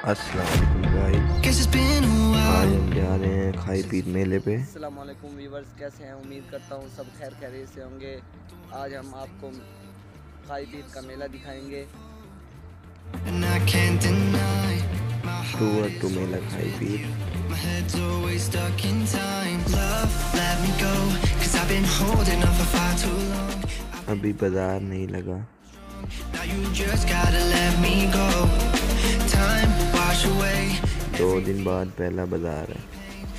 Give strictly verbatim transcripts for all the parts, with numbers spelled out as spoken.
अस्सलाम वालेकुम गाइस, आज हम जा रहे हैं खाइपीर मेले पे। अस्सलाम वालेकुम व्यूवर्स, कैसे हैं? उम्मीद करता हूँ सब खैर खैरियत से होंगे। आज हम आपको खाइपीर का मेला दिखाएंगे। टूर टू मेला खाइपीर। अभी बाजार नहीं लगा। दो दिन बाद पहला बाजार है।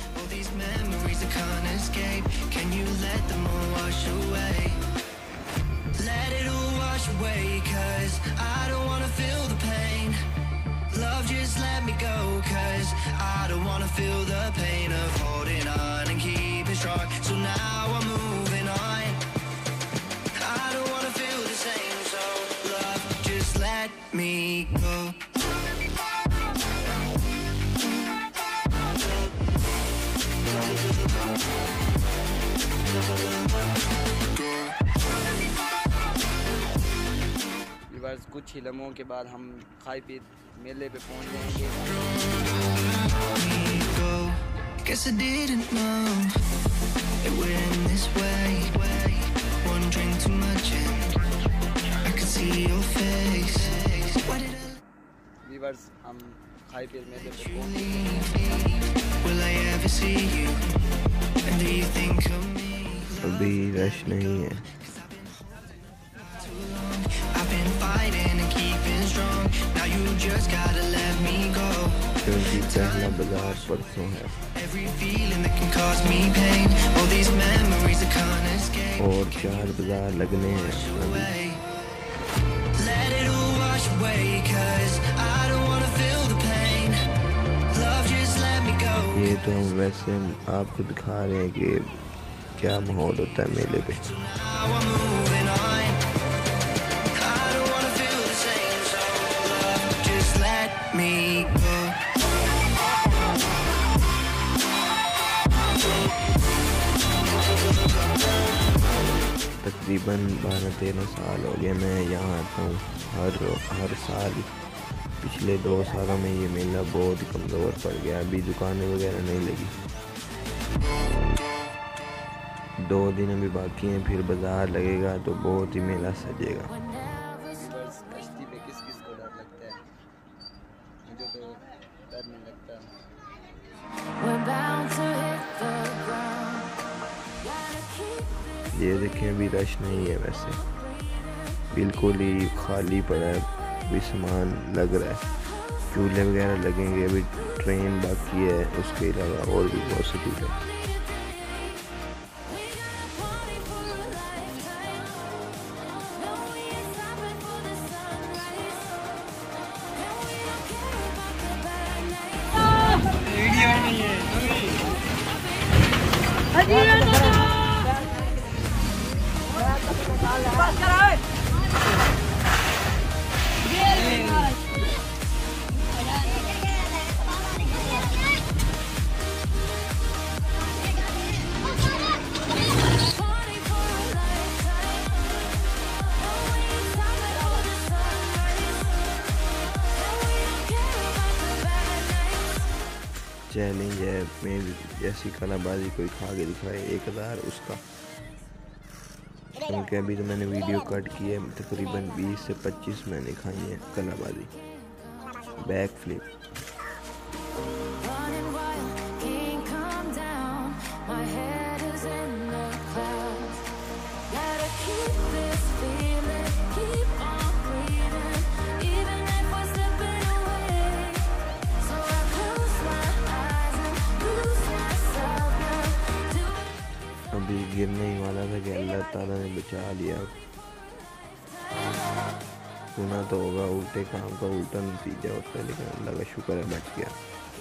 Me go. व्यूवर्स, कुछ ही लम्हों के बाद हम खाइपीर मेले पे पहुंच जाएंगे। Guess I didn't know it went this way. One drink too much and I could see your face. Viewers, हम खाइपीर मेले पे पहुंच गए। Will I ever see you? And do you think of me? अभी रश नहीं है क्योंकि पहला बाजार परसों है और चार बाजार लगने हैं अभी। ये तो हम वैसे आपको दिखा रहे हैं कि क्या माहौल होता है मेले पे। तकरीबन बारह तेरह साल हो गए मैं यहाँ आता हूँ हर हर साल। पिछले दो सालों में ये मेला बहुत ही कमज़ोर पड़ गया। अभी दुकानें वगैरह नहीं लगी। दो दिन अभी बाकी हैं, फिर बाजार लगेगा तो बहुत ही मेला सजेगा। कश्ती पे किस किस को डर लगता है? मुझे तो डर नहीं लगता। ये देखें, अभी रश नहीं है, वैसे बिल्कुल ही खाली पड़ा है। अभी सामान लग रहा है, झूले वगैरह लगेंगे। अभी ट्रेन बाकी है, उसके अलावा और भी बहुत से झूले। चैलेंज है, मैं जैसी कलाबाजी कोई खा के दिखाए एक हज़ार उसका। क्योंकि अभी तो मैंने वीडियो कट की है, तकरीबन बीस से पच्चीस मैंने खाई है कलाबाजी। Back flip. अभी गिरने ही वाला था कि अल्लाह ताला ने बचा लिया। सुना तो होगा उल्टे काम का उल्टा नतीजा होता है, लेकिन अल्लाह का शुक्र है बच गया।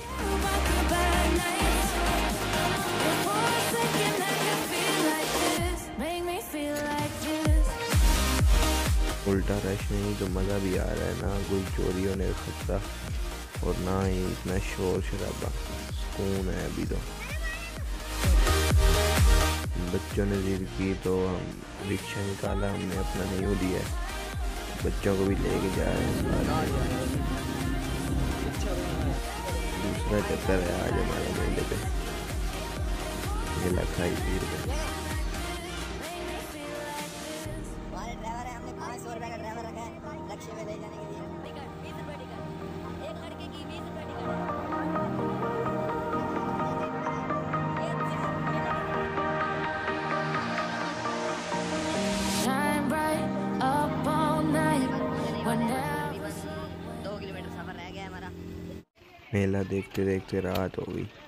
उल्टा रश नहीं तो मज़ा भी आ रहा है, ना कोई चोरी होने का खतरा और ना ही इतना शोर शराबा। सुकून है अभी तो। बच्चों ने जिद की तो हम रिक्शा निकाला, हमने अपना नहीं दिया है, बच्चों को भी लेके जा रहे हैं। दूसरा चक्कर है आज हमारे मेले पे, मेला खाइपीर पे। हमारे ड्राइवर है, हमने पाँच सौ रुपये का ड्राइवर रखा है लक्ष्य में ले जाने के लिए। टिकट बीस रुपये टिकट, एक लड़के की बीस रुपये टिकट। दो किलोमीटर सफर रह गया हमारा। मेला देखते देखते रात हो गई।